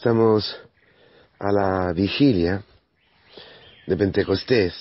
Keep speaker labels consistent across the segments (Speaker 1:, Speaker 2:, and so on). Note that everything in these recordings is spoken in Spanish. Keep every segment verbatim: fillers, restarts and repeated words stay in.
Speaker 1: Estamos a la vigilia de Pentecostés.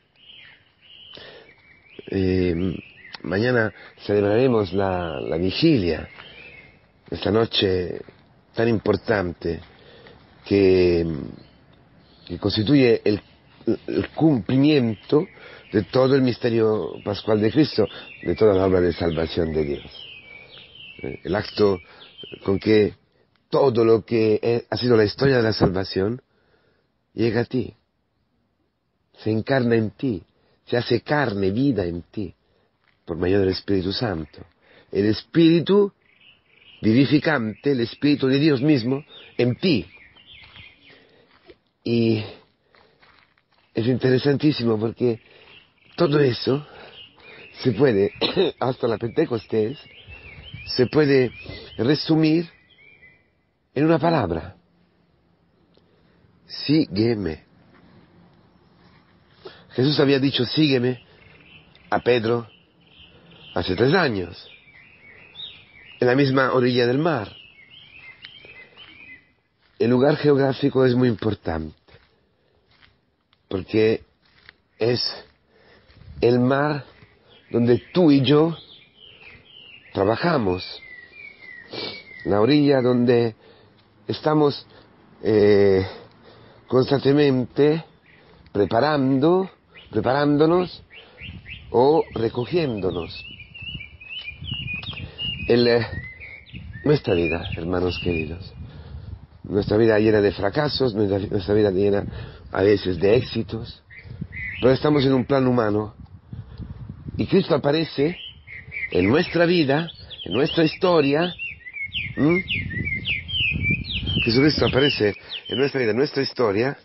Speaker 1: Eh, mañana celebraremos la, la vigilia, esta noche tan importante que, que constituye el, el cumplimiento de todo el misterio pascual de Cristo, de toda la obra de salvación de Dios. Eh, el acto con que todo lo que ha sido la historia de la salvación llega a ti, se encarna en ti, se hace carne, vida en ti, por medio del Espíritu Santo. El Espíritu vivificante, el Espíritu de Dios mismo, en ti. Y es interesantísimo porque todo eso se puede, hasta la Pentecostés, se puede resumir en una palabra: sígueme. Jesús había dicho sígueme a Pedro hace tres años, en la misma orilla del mar. El lugar geográfico es muy importante, porque es el mar donde tú y yo trabajamos, la orilla donde estamos eh, constantemente preparando, preparándonos o recogiéndonos. El, eh, nuestra vida, hermanos queridos, nuestra vida llena de fracasos, nuestra, nuestra vida llena a veces de éxitos, pero estamos en un plano humano y Cristo aparece en nuestra vida, en nuestra historia. ¿Mm? Jesucristo aparece en nuestra vida, en nuestra historia,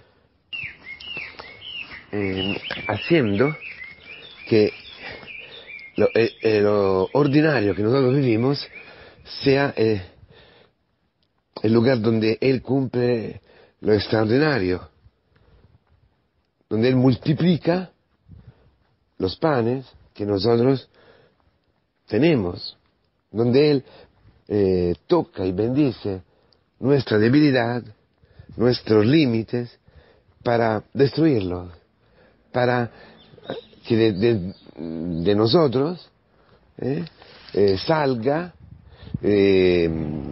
Speaker 1: eh, haciendo que lo, eh, eh, lo ordinario que nosotros vivimos sea eh, el lugar donde Él cumple lo extraordinario, donde Él multiplica los panes que nosotros tenemos, donde Él eh, toca y bendice nuestra debilidad, nuestros límites, para destruirlos, para que de, de, de nosotros eh, eh, salga eh,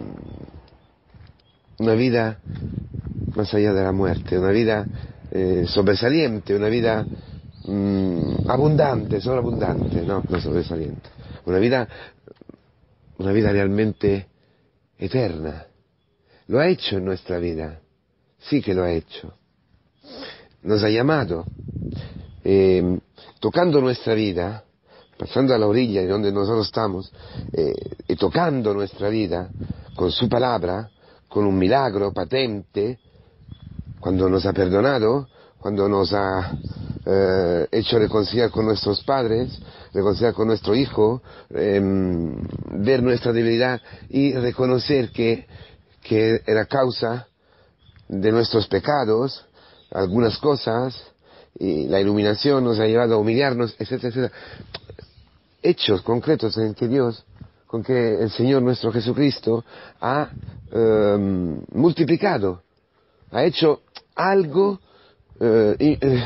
Speaker 1: una vida más allá de la muerte, una vida eh, sobresaliente, una vida mmm, abundante, sobreabundante, no, no sobresaliente, una vida, una vida realmente eterna. Lo ha hecho en nuestra vida, sí que lo ha hecho. Nos ha llamado, eh, tocando nuestra vida, pasando a la orilla de donde nosotros estamos, eh, y tocando nuestra vida con su palabra, con un milagro patente, cuando nos ha perdonado, cuando nos ha eh, hecho reconciliar con nuestros padres, reconciliar con nuestro hijo, eh, ver nuestra debilidad y reconocer que, que era causa de nuestros pecados, algunas cosas, y la iluminación nos ha llevado a humillarnos, etcétera, etcétera. Hechos concretos en que Dios, con que el Señor nuestro Jesucristo ha eh, multiplicado, ha hecho algo eh, eh,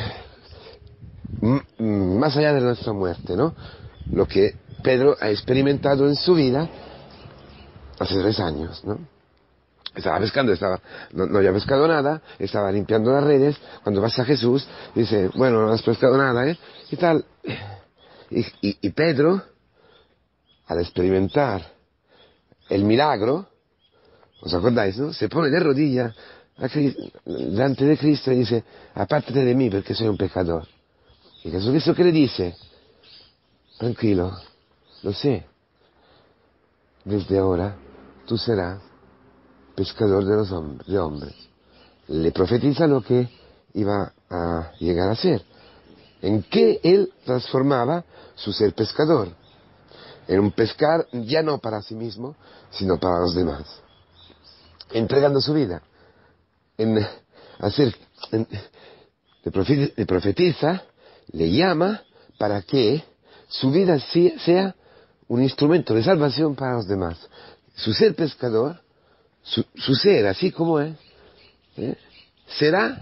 Speaker 1: m- más allá de nuestra muerte, ¿no? Lo que Pedro ha experimentado en su vida hace tres años, ¿no? Estaba pescando, estaba, no, no había pescado nada, estaba limpiando las redes, cuando pasa Jesús, dice, bueno, no has pescado nada, ¿eh? Y tal. Y, y, y Pedro, al experimentar el milagro, ¿os acordáis, no? Se pone de rodillas delante de Cristo y dice, apártate de mí porque soy un pecador. Y Jesucristo, ¿qué le dice? Tranquilo, lo sé, desde ahora tú serás pescador de los hombres, de hombres. Le profetiza lo que iba a llegar a ser, en que él transformaba su ser pescador en un pescar ya no para sí mismo, sino para los demás, entregando su vida en hacer, en, le profetiza, le llama para que su vida sea un instrumento de salvación para los demás. Su ser pescador, su, su ser, así como es, ¿eh? será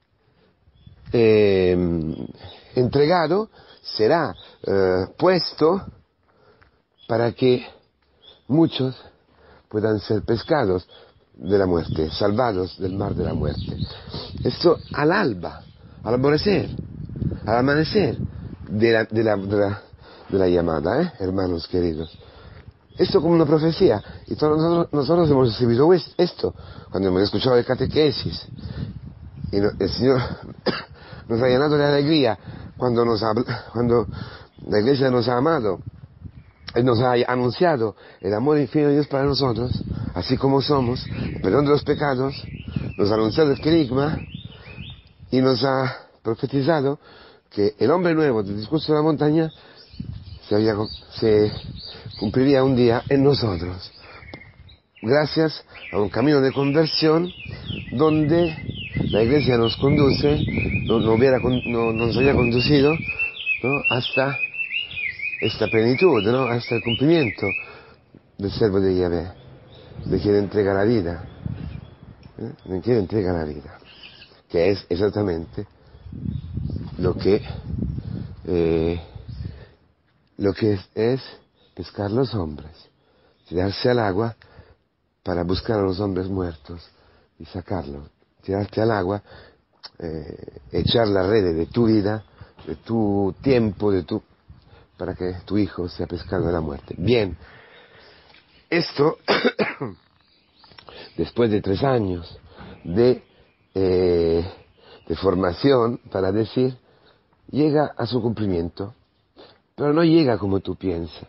Speaker 1: eh, entregado, será eh, puesto para que muchos puedan ser pescados de la muerte, salvados del mar de la muerte. Esto al alba, al amanecer, al amanecer de la, de la, de la, de la llamada, ¿eh? hermanos queridos. Esto como una profecía. Y todos nosotros, nosotros hemos recibido esto cuando hemos escuchado el catequesis. Y no, el Señor nos ha llenado de alegría cuando, nos ha, cuando la Iglesia nos ha amado. Él nos ha anunciado el amor infinito de Dios para nosotros, así como somos, el perdón de los pecados, nos ha anunciado el querigma y nos ha profetizado que el hombre nuevo del discurso de la montaña se, había, se cumpliría un día en nosotros, gracias a un camino de conversión donde la Iglesia nos conduce, no, no, hubiera, no nos había conducido, ¿no? hasta esta plenitud, ¿no? hasta el cumplimiento del servo de Yahvé, de quien entrega la vida, ¿eh? de quien entrega la vida, que es exactamente lo que eh, lo que es, es pescar los hombres, tirarse al agua para buscar a los hombres muertos y sacarlos, tirarte al agua, eh, echar la red de tu vida, de tu tiempo, de tu para que tu hijo sea pescado de la muerte. Bien, esto, después de tres años de, eh, de formación, para decir, llega a su cumplimiento, pero no llega como tú piensas.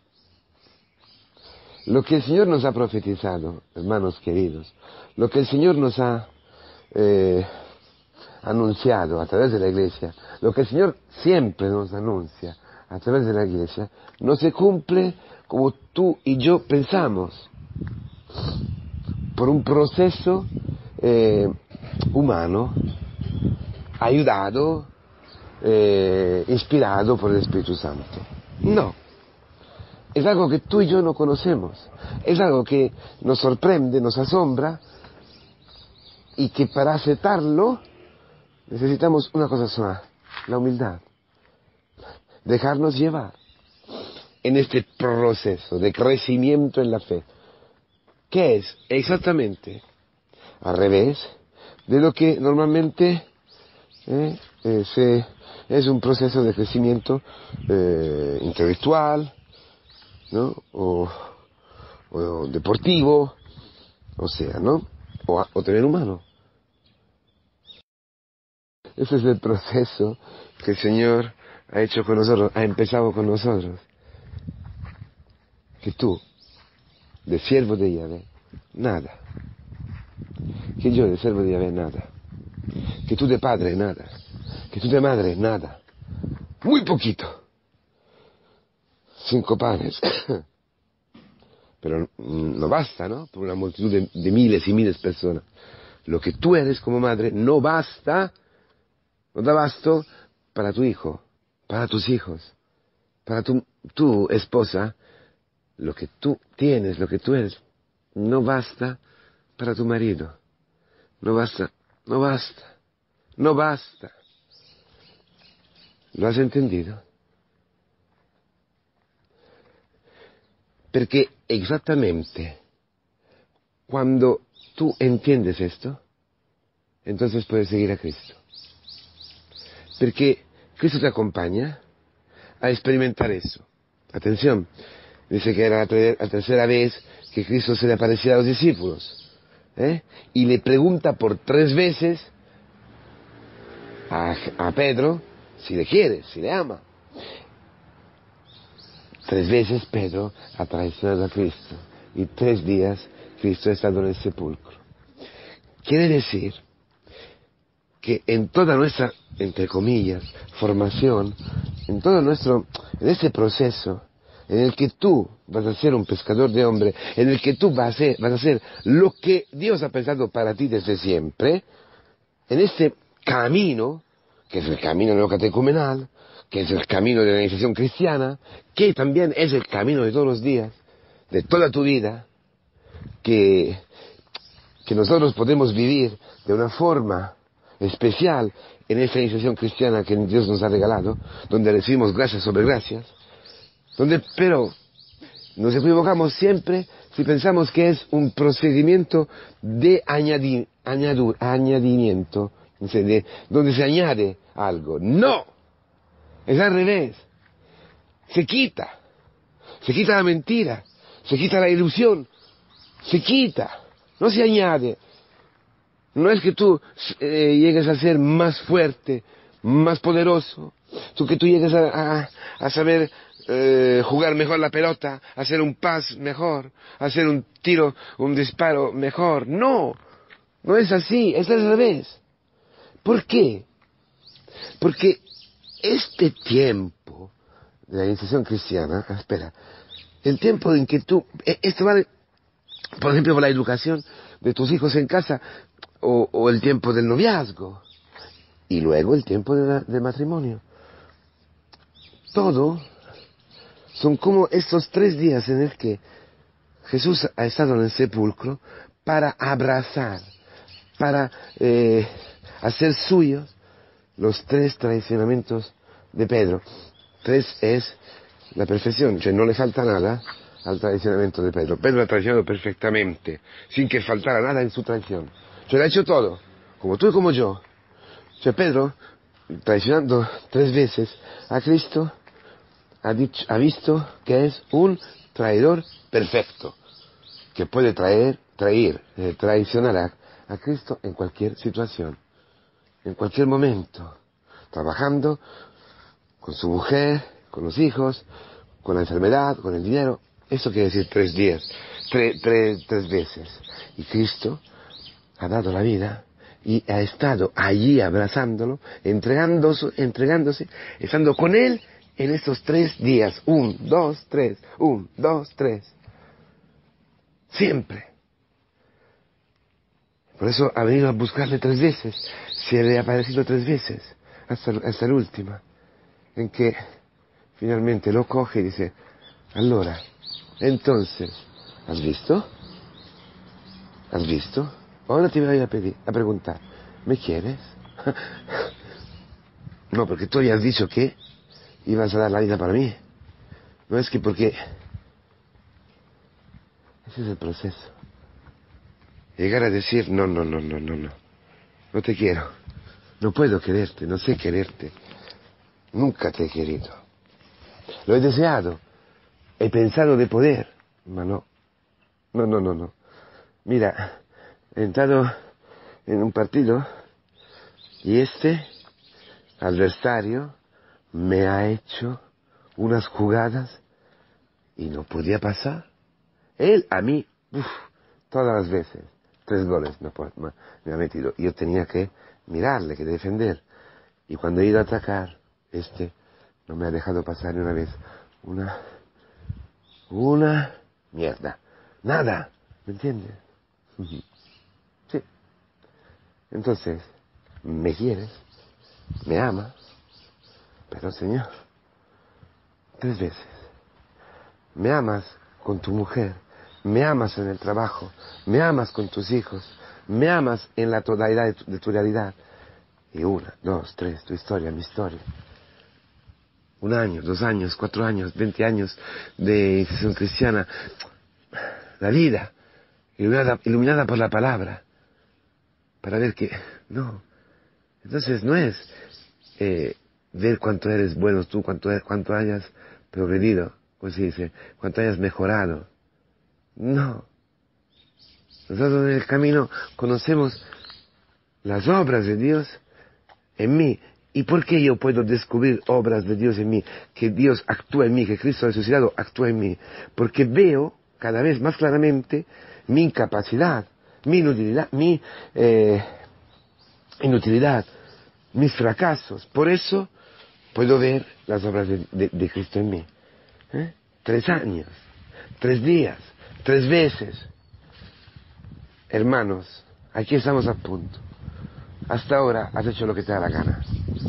Speaker 1: Lo que el Señor nos ha profetizado, hermanos queridos, lo que el Señor nos ha eh, anunciado a través de la Iglesia, lo que el Señor siempre nos anuncia a través de la Iglesia, no se cumple como tú y yo pensamos, por un proceso eh, humano, ayudado, eh, inspirado por el Espíritu Santo. No, es algo que tú y yo no conocemos, es algo que nos sorprende, nos asombra, y que para aceptarlo necesitamos una cosa sola, la humildad. Dejarnos llevar en este proceso de crecimiento en la fe, que es exactamente al revés de lo que normalmente eh, eh, se, es un proceso de crecimiento eh, intelectual, ¿no? o, o deportivo, o sea, ¿no? o, o también humano. Ese es el proceso que el Señor ha hecho con nosotros, ha empezado con nosotros. Que tú, de siervo de Yahvé, nada. Que yo, de siervo de Yahvé, nada. Que tú de padre, nada. Que tú de madre, nada. Muy poquito. Cinco panes. Pero no basta, ¿no? Por una multitud de, de miles y miles de personas. Lo que tú eres como madre no basta, no da basto para tu hijo, para tus hijos, para tu, tu esposa. Lo que tú tienes, lo que tú eres, no basta para tu marido. No basta, no basta, no basta. ¿Lo has entendido? Perché exactamente cuando tú entiendes esto, entonces puedes seguir a Cristo. Perché Cristo te acompaña a experimentar eso. Atención, dice que era la tercera vez que Cristo se le aparecía a los discípulos, ¿eh? Y le pregunta por tres veces a, a Pedro si le quiere, si le ama. Tres veces Pedro ha traicionado a Cristo y tres días Cristo ha estado en el sepulcro. Quiere decir que en toda nuestra, entre comillas, formación, en todo nuestro, en este proceso en el que tú vas a ser un pescador de hombres, en el que tú vas a ser, vas a ser lo que Dios ha pensado para ti desde siempre, en este camino, que es el camino neocatecumenal, que es el camino de la iniciación cristiana, que también es el camino de todos los días, de toda tu vida, que que nosotros podemos vivir de una forma especial en esta iniciación cristiana que Dios nos ha regalado, donde recibimos gracias sobre gracias, donde, pero nos equivocamos siempre si pensamos que es un procedimiento de añadir, añadur, añadimiento, de, donde se añade algo. ¡No! Es al revés. Se quita. Se quita la mentira. Se quita la ilusión. Se quita. No se añade. No es que tú eh, llegues a ser más fuerte, más poderoso, tú que tú llegues a, a, a saber eh, jugar mejor la pelota, a hacer un pas mejor, a hacer un tiro, un disparo mejor. No, no es así, es al revés. ¿Por qué? Porque este tiempo de la iniciación cristiana, espera, el tiempo en que tú, esto vale, por ejemplo, por la educación de tus hijos en casa, o, o el tiempo del noviazgo, y luego el tiempo de la, del matrimonio. Todo son como estos tres días en el que Jesús ha estado en el sepulcro para abrazar, para eh, hacer suyos los tres traicionamientos de Pedro. Tres es la perfección, cioè no le falta nada al traicionamiento de Pedro. Pedro ha traicionado perfectamente, sin que faltara nada en su traición. Cioè lo ha hecho todo, como tú y como yo. Cioè Pedro, traicionando tres veces a Cristo, ha, dicho, ha visto que es un traidor perfecto, que puede traer, traer, eh, traicionar a, a Cristo en cualquier situación, en cualquier momento, trabajando con su mujer, con los hijos, con la enfermedad, con el dinero. Eso quiere decir tres días, tre, tre, tres veces. Y Cristo ha dado la vida y ha estado allí abrazándolo, entregándose, entregándose, estando con él en estos tres días. Un, dos, tres, un, dos, tres. Siempre. Por eso ha venido a buscarle tres veces. Se le ha aparecido tres veces, hasta, hasta la última, en que finalmente lo coge y dice, allora, entonces, ¿has visto? ¿Has visto? Ahora te voy a pedir, a preguntar, ¿me quieres? No, porque tú ya has dicho que ibas a dar la vida para mí. No es que porque... Ese es el proceso. Llegar a decir, no, no, no, no, no, no. No te quiero. No puedo quererte, no sé quererte. Nunca te he querido. Lo he deseado. He pensado de poder. Pero no. No, no, no, no. Mira, he entrado en un partido y este adversario me ha hecho unas jugadas y no podía pasar. Él a mí, uf, todas las veces, tres goles me, me ha metido. Y yo tenía que mirarle, que defender. Y cuando he ido a atacar, este no me ha dejado pasar ni una vez. Una, una mierda. Nada, ¿me entiendes? Sí. Entonces, me quieres, me amas, pero Señor, tres veces. Me amas con tu mujer, me amas en el trabajo, me amas con tus hijos, me amas en la totalidad de tu, de tu realidad. Y una, dos, tres, tu historia, mi historia. Un año, dos años, cuatro años, veinte años de iniciación cristiana. La vida, iluminada, iluminada por la palabra. Para ver que, no. Entonces no es eh, ver cuánto eres bueno tú, cuánto, cuánto hayas progredido, pues se dice, cuánto hayas mejorado. No. Nosotros en el camino conocemos las obras de Dios en mí. ¿Y por qué yo puedo descubrir obras de Dios en mí? Que Dios actúa en mí, que Cristo resucitado actúa en mí. Porque veo cada vez más claramente mi incapacidad, mi inutilidad, mi eh, inutilidad, mis fracasos. Por eso puedo ver las obras de, de, de Cristo en mí. ¿Eh? Tres años, tres días, tres veces. Hermanos, aquí estamos a punto. Hasta ahora has hecho lo que te da la gana.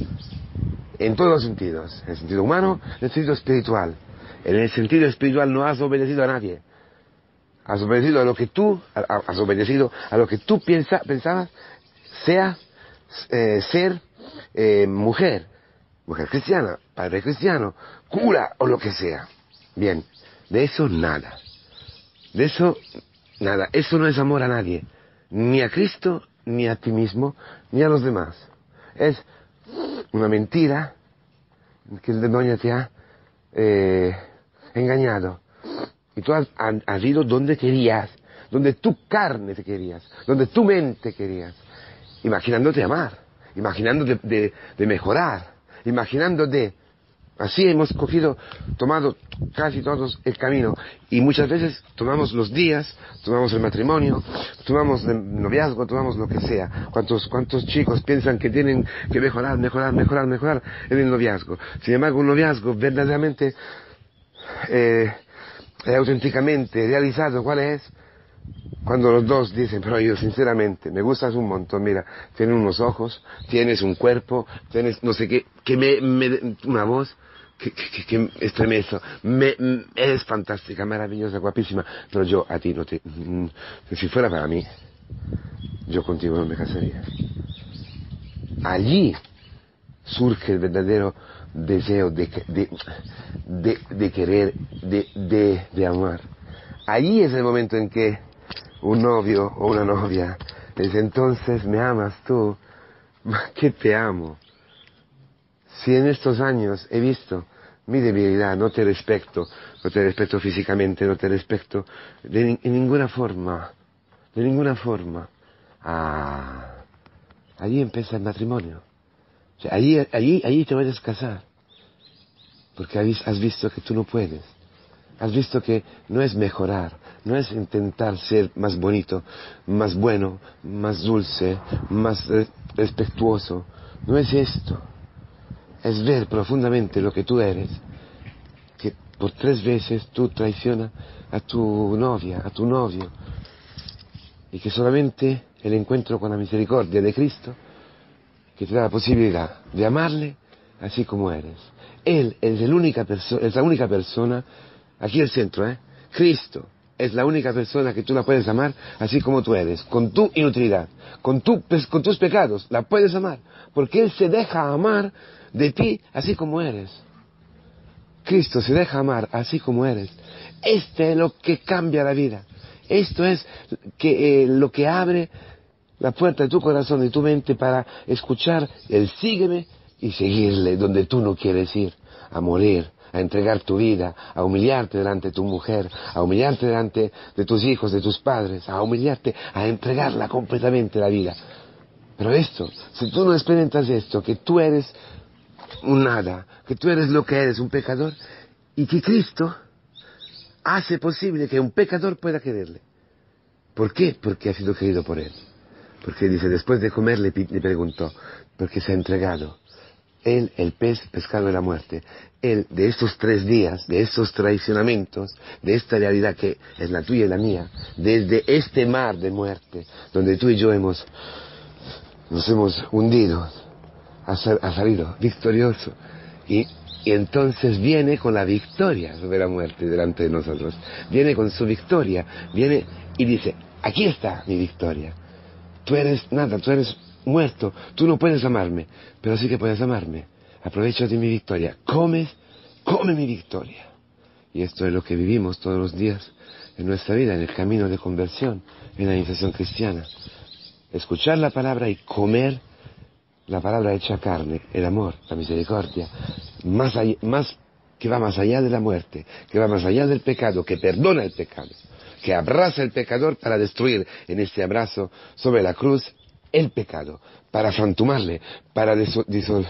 Speaker 1: En todos los sentidos. En el sentido humano, en el sentido espiritual. En el sentido espiritual no has obedecido a nadie. has obedecido a lo que tú, has obedecido a lo que tú piensa, pensabas, sea eh, ser eh, mujer, mujer cristiana, padre cristiano, cura o lo que sea. Bien, de eso nada. De eso nada. Eso no es amor a nadie. Ni a Cristo, ni a ti mismo, ni a los demás. Es una mentira que el demonio te ha eh, engañado. Y tú has, has ido donde querías, donde tu carne te querías, donde tu mente querías, imaginándote amar, imaginando de, de, de mejorar, imaginando de... Así hemos cogido, tomado casi todos el camino, y muchas veces tomamos los días, tomamos el matrimonio, tomamos el noviazgo, tomamos lo que sea. ¿Cuántos, cuántos chicos piensan que tienen que mejorar, mejorar, mejorar, mejorar en el noviazgo? Sin embargo, un noviazgo verdaderamente, eh, auténticamente realizado, ¿cuál es? Cuando los dos dicen, pero yo sinceramente, me gustas un montón, mira, tienes unos ojos, tienes un cuerpo, tienes no sé qué, que me, me una voz que, que, que estremezo, me, eres fantástica, maravillosa, guapísima, pero yo a ti no te... Si fuera para mí, yo contigo no me casaría. Allí surge el verdadero deseo de, de, de, de querer, de, de, de amar. Allí es el momento en que un novio o una novia dice, entonces me amas tú, que te amo. Si en estos años he visto mi debilidad, no te respeto, no te respeto físicamente, no te respeto de, en ninguna forma, de ninguna forma, ah, allí empieza el matrimonio. O sea, allí, allí, allí te puedes casar, porque has visto que tú no puedes. Has visto que no es mejorar, no es intentar ser más bonito, más bueno, más dulce, más respetuoso. No es esto. Es ver profundamente lo que tú eres, que por tres veces tú traicionas a tu novia, a tu novio, y que solamente el encuentro con la misericordia de Cristo, que te da la posibilidad de amarle así como eres. Él es, el única perso- es la única persona. Aquí el centro, ¿eh? Cristo es la única persona que tú la puedes amar así como tú eres, con tu inutilidad, con, tu, con tus pecados, la puedes amar, porque Él se deja amar de ti así como eres. Cristo se deja amar así como eres. Este es lo que cambia la vida. Esto es que, eh, lo que abre la puerta de tu corazón y tu mente para escuchar el sígueme y seguirle donde tú no quieres ir, a morir, a entregar tu vida, a humillarte delante de tu mujer, a humillarte delante de tus hijos, de tus padres, a humillarte, a entregarla completamente la vida. Pero esto, si tú no experimentas esto, que tú eres un nada, que tú eres lo que eres, un pecador, y que Cristo hace posible que un pecador pueda quererle. ¿Por qué? Porque ha sido querido por Él. Porque dice, después de comer le, le preguntó, porque se ha entregado. Él, el pez, pescado de la muerte. Él, de estos tres días, de estos traicionamientos, de esta realidad que es la tuya y la mía, desde este mar de muerte, donde tú y yo hemos, nos hemos hundido, ha, ha salido victorioso. Y, y entonces viene con la victoria sobre la muerte delante de nosotros. Viene con su victoria, viene y dice, aquí está mi victoria. Tú eres nada, tú eres muerto, tú no puedes amarme, pero sí que puedes amarme. Aprovecha de mi victoria, come, come mi victoria. Y esto es lo que vivimos todos los días en nuestra vida, en el camino de conversión, en la iniciación cristiana. Escuchar la palabra y comer la palabra hecha carne, el amor, la misericordia, más, allá, más que va más allá de la muerte, que va más allá del pecado, que perdona el pecado, que abraza al pecador para destruir en este abrazo sobre la cruz el pecado, para fantumarle, para deso, deso,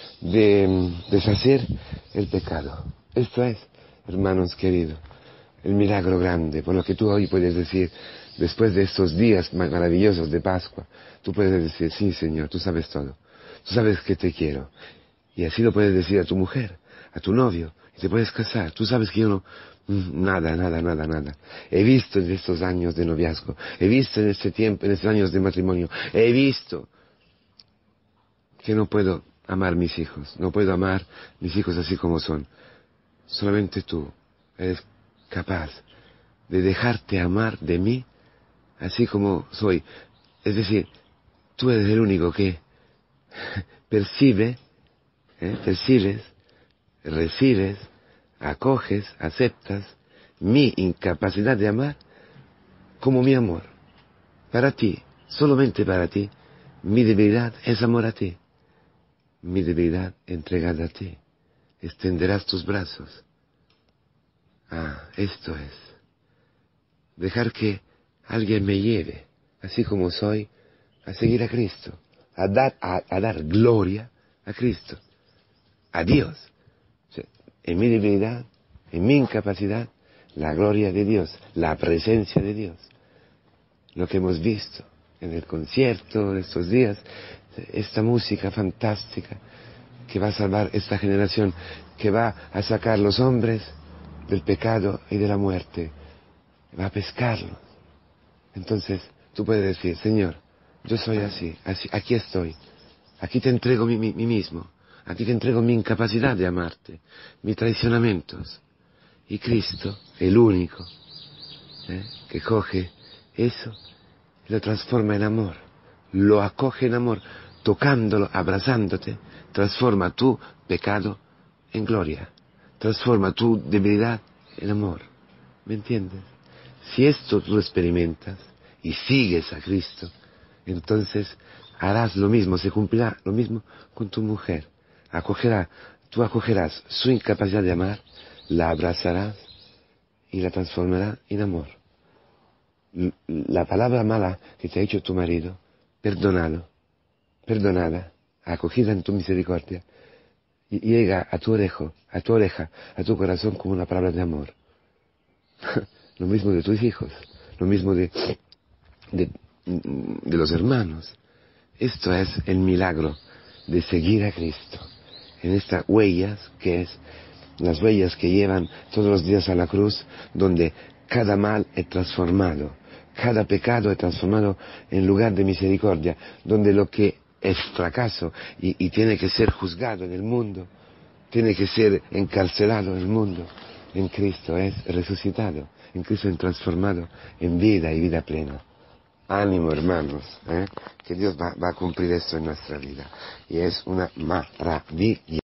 Speaker 1: de, deshacer el pecado. Esto es, hermanos queridos, el milagro grande, por lo que tú hoy puedes decir, después de estos días maravillosos de Pascua, tú puedes decir, sí Señor, tú sabes todo, tú sabes que te quiero. Y así lo puedes decir a tu mujer, a tu novio, y te puedes casar. Tú sabes que yo no, nada, nada, nada, nada. He visto en estos años de noviazgo, he visto en este tiempo, en estos años de matrimonio, he visto que no puedo amar mis hijos, no puedo amar mis hijos así como son. Solamente tú eres capaz de dejarte amar de mí, así como soy. Es decir, tú eres el único que percibe, ¿eh? percibes, recibes, acoges, aceptas mi incapacidad de amar como mi amor. Para ti, solamente para ti, mi debilidad es amor a ti. Mi debilidad entregada a ti. Extenderás tus brazos. Ah, esto es. Dejar que alguien me lleve, así como soy, a seguir a Cristo, a dar, a, a dar gloria a Cristo, a Dios. O sea, en mi debilidad, en mi incapacidad, la gloria de Dios, la presencia de Dios. Lo que hemos visto en el concierto de estos días, esta música fantástica que va a salvar esta generación, que va a sacar los hombres del pecado y de la muerte, va a pescarlos. Entonces tú puedes decir, Señor, yo soy así, así aquí estoy, aquí te entrego mí, mí, mí mismo, aquí te entrego mi incapacidad de amarte, mis traicionamientos. Y Cristo, el único, ¿eh? que coge eso y lo transforma en amor, lo acoge en amor, tocándolo, abrazándote, transforma tu pecado en gloria, transforma tu debilidad en amor. ¿Me entiendes? Si esto tú lo experimentas y sigues a Cristo, entonces harás lo mismo, se cumplirá lo mismo con tu mujer. Acogerá, tú acogerás su incapacidad de amar, la abrazarás y la transformará en amor. La palabra mala que te ha hecho tu marido, perdónalo, perdonada, acogida en tu misericordia, y llega a tu oreja, a tu oreja, a tu corazón como una palabra de amor. Lo mismo de tus hijos, lo mismo de, de, de los hermanos. Esto es el milagro de seguir a Cristo, en estas huellas que es, las huellas que llevan todos los días a la cruz, donde cada mal es transformado, cada pecado es transformado en lugar de misericordia, donde lo que es fracaso y, y tiene que ser juzgado en el mundo, tiene que ser encarcelado en el mundo, en Cristo es resucitado, en Cristo es transformado en vida y vida plena. Ánimo, hermanos, ¿eh? Que Dios va, va a cumplir esto en nuestra vida. Y es una maravilla.